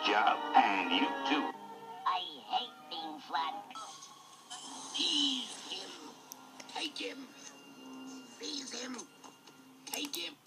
job, and you too. I hate being flat. Tease him. Take him. Seize him. Take him.